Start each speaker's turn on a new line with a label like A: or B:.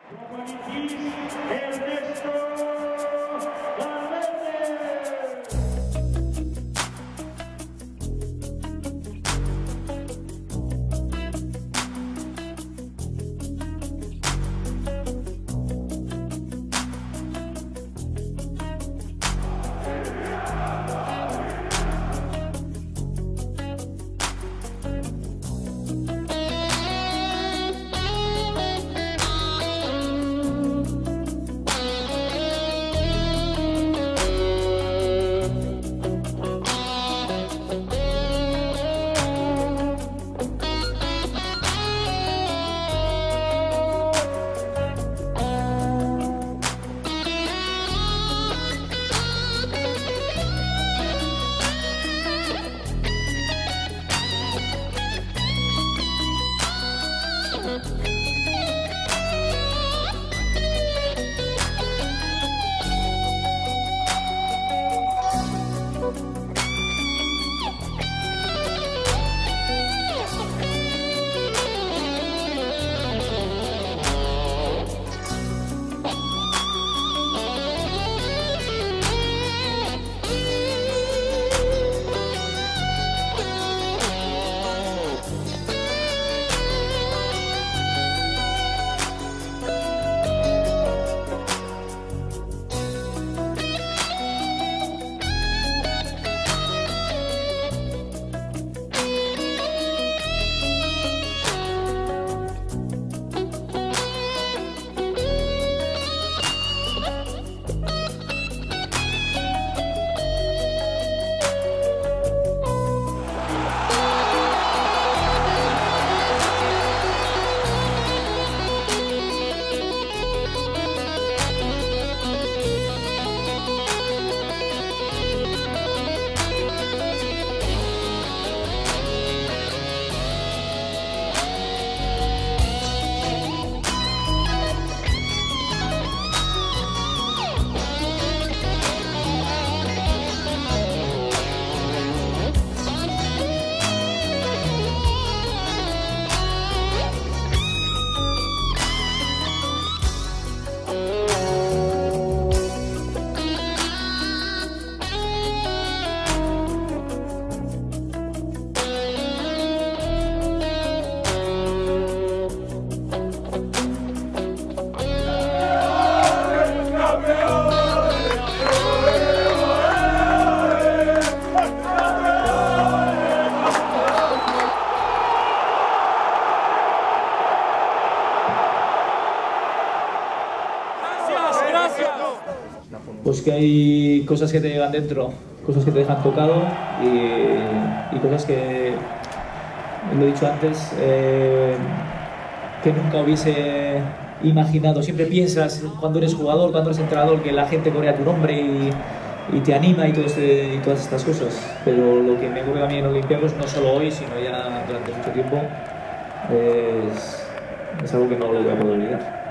A: Pues que hay cosas que te llevan dentro, cosas que te dejan tocado y cosas que, lo he dicho antes, que nunca hubiese imaginado. Siempre piensas cuando eres jugador, cuando eres entrenador, que la gente corea tu nombre y te anima y todas estas cosas. Pero lo que me ocurre a mí en Olympiacos, no solo hoy, sino ya durante mucho tiempo, es algo que no lo voy a poder olvidar.